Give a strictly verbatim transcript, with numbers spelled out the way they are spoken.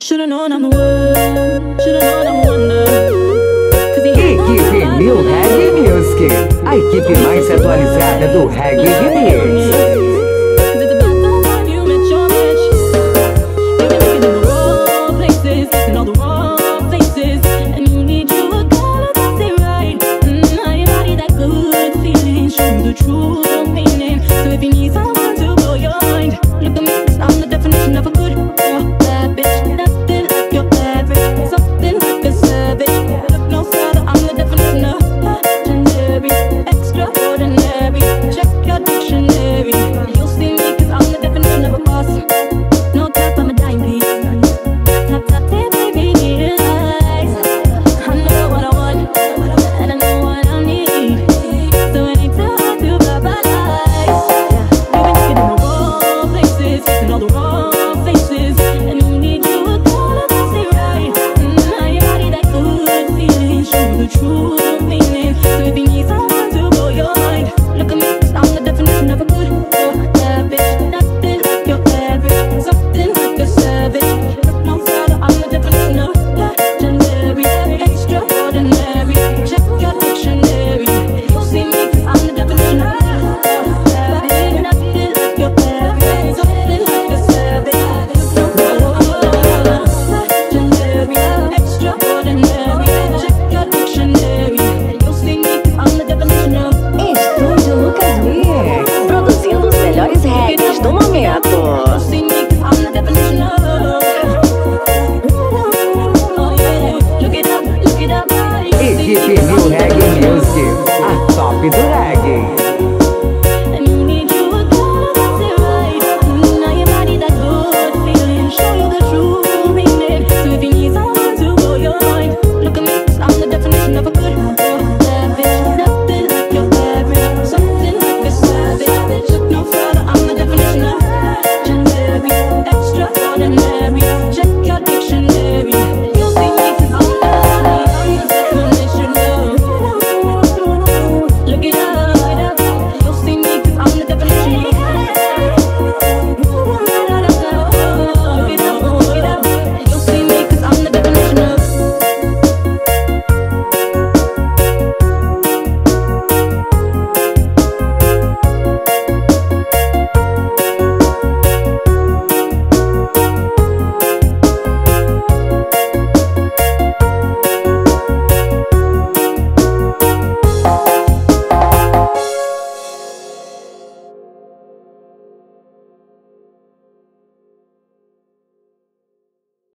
Should've known I'm the one, should've known I'm the one now. Equipe New Reggae Music, a equipe mais atualizada do Reggae REMIX. Equipe New Reggae Music, a top do reggae. Extraordinary.